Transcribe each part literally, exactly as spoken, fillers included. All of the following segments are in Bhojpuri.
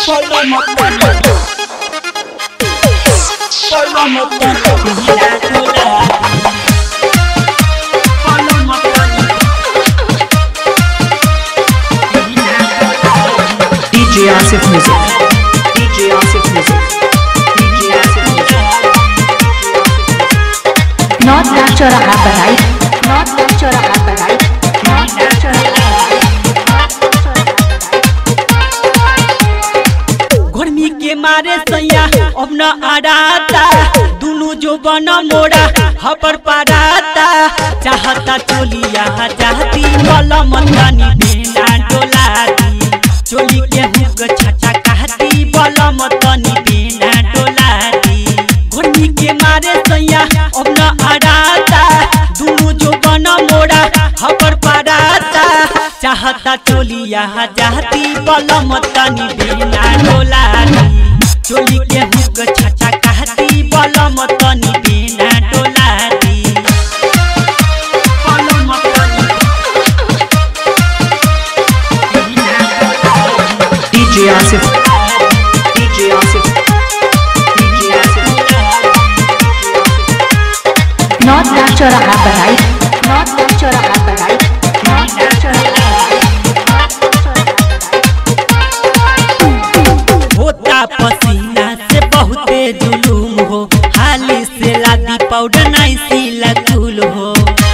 Follow my plan. Follow my plan. Follow my plan. D J Asif Music. D J Asif Music. D J Asif Music. North Chowraha Barai. North Chowraha Barai. North Chowraha गर्मी के मारे सैया अब न आराता दुनु जो बना मोड़ा हपर पराता चाहता चोलिया चाहती वाला मतनी बेना डोलाती चोली के हुक छटा कहती वाला मतनी बेना डोलाती गर्मी के मारे सैया अब न आराता दुनु जो बना मोड़ा हपर पराता चाहता चोलिया चाहती वाला मतनी बेना डोलाती चोली के हुक छटा कहती वाला मतनी बेना डोलाती वाला मतनी D J Asif. D J Asif. D J Asif. North Chowraha Barai. North Chowraha Barai. North Chowraha होता पसीना से बहुते जुलूम हो हाली से लादी पाउडर नहीं सीला कुल हो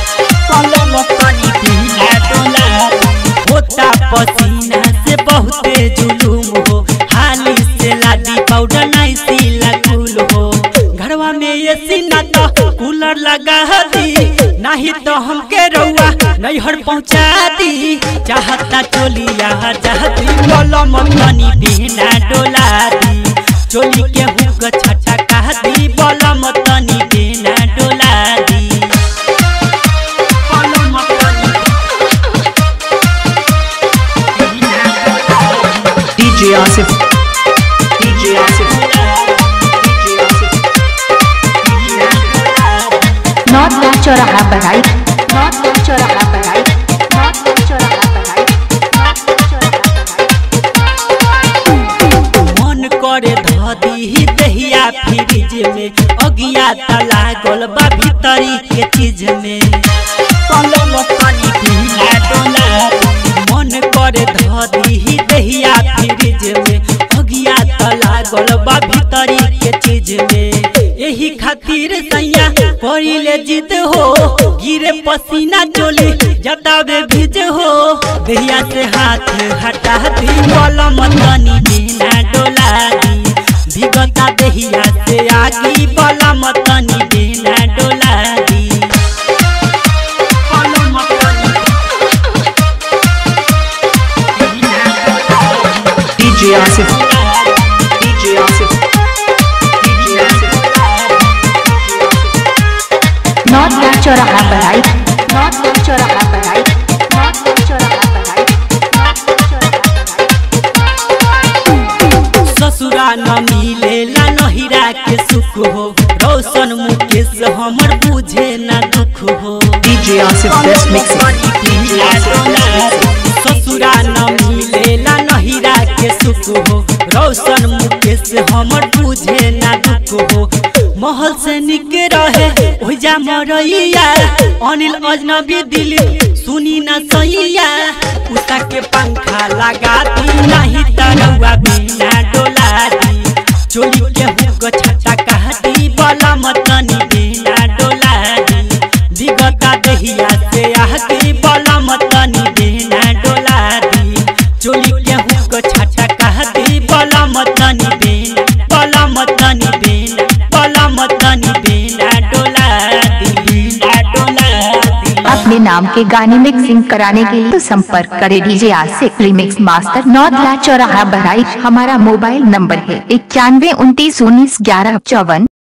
होता पसीना से बहुते जुलूम हो हाली से लादी पाउडर नहीं सीला कुल हो घरवा में ये सीना तो कूलर लगा दी नहीं तो हमके रउआ नैहर पहुँचा दी चाहता चोलिया चाहती बोलो मतनी बिना डोला दी चोली के हुक छटा कहती बोलो मतनी बिना डोला दी बोलो मतनी D J Asif. D J Asif. D J Asif. North Chowraha Barai. North Chowraha Barai. North Chowraha Barai. North Chowraha Barai. मन करे धदी दहिया फ्रिज में अगिया तला गोल बा भीतरी के चीज में बोलो मतनी बिना डोला मन करे धदी दहिया फ्रिज में अगिया तला गोल बा भीतरी के चीज में यही खातिर सैया करिले जिद हो गिरे पसीना चोली जतावे भिज हो दहिया से हाथ हटा दी बोलो मतनी बिना डोला दी भिगता दहिया से आगी बोलो मतनी बिना डोला दी बोलो मतनी D J Asif. D J Asif. D J Asif. North Chowraha Barai. North Chowraha Barai. North Chowraha Barai. North Chowraha Barai. ससुरा न मिलेला नहिरा के सुख हो रोशन मुकेश हमर बुझे न दुख हो D J Asif Best Mixing. D J Asif Best Mixing. ससुरा न मिलेला नहिरा के सुख हो रोशन मुकेश हमर बुझे न दुख हो महल से निक रहे ओजा मरैया अनिल अजनबी दिल सुनी न सैया उषा के पंखा लगा दी नहीं तरौआ बिना डोला दी चोली के हुक छटा कहती बोला मतनी बिना डोला दी दिगता दहिया से आहती बोला मतनी बिना डोला दी चोली के हुक छटा कहती बोला मतनी बिना बोला मतनी बिना बोला मतनी बिना डोला दी बिना डोला दी अपने नाम के गाने मिक्सिंग कराने के लिए संपर्क करें डीजे आसिफ रिमिक्स मास्टर नौद चौराहा बहराइच। हमारा मोबाइल नंबर है इक्यानवे उनतीस उन्नीस ग्यारह चौवन।